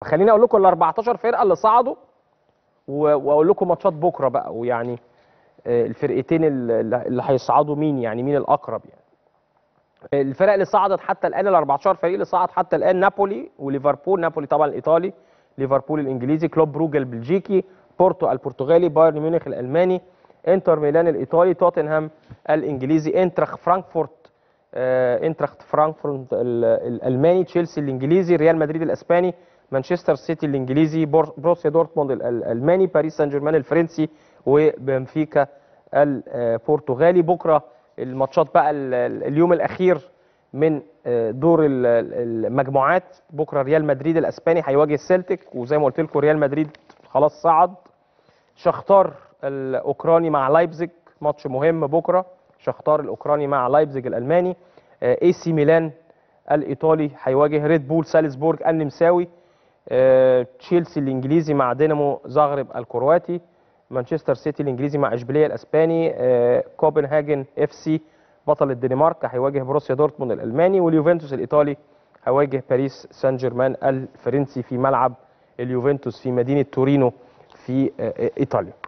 خليني اقول لكم ال 14 فرقه اللي صعدوا واقول لكم ماتشات بكره بقى، ويعني الفرقتين اللي هيصعدوا مين، يعني مين الاقرب يعني. الفرق اللي صعدت حتى الان، ال 14 فريق اللي صعد حتى الان: نابولي وليفربول، نابولي طبعا الايطالي، ليفربول الانجليزي، كلوب بروجا البلجيكي، بورتو البرتغالي، بايرن ميونخ الالماني، انتر ميلان الايطالي، توتنهام الانجليزي، انتراخت فرانكفورت الالماني، تشيلسي الانجليزي، ريال مدريد الاسباني، مانشستر سيتي الانجليزي، بروسيا دورتموند الالماني، باريس سان جيرمان الفرنسي، وبنفيكا البرتغالي. بكره الماتشات بقى اليوم الاخير من دور المجموعات. بكره ريال مدريد الاسباني هيواجه السلتيك، وزي ما قلت لكم ريال مدريد خلاص صعد. شختار الاوكراني مع لايبزيج، ماتش مهم بكره. شختار الاوكراني مع لايبزيج الالماني. اي سي ميلان الايطالي هيواجه ريد بول سالزبورج النمساوي. تشيلسي الانجليزي مع دينامو زاغرب الكرواتي. مانشستر سيتي الانجليزي مع اشبيليه الاسباني. كوبنهاجن اف سي بطل الدنمارك هيواجه بروسيا دورتموند الالماني. واليوفنتوس الايطالي هيواجه باريس سان جيرمان الفرنسي في ملعب اليوفنتوس في مدينه تورينو في ايطاليا.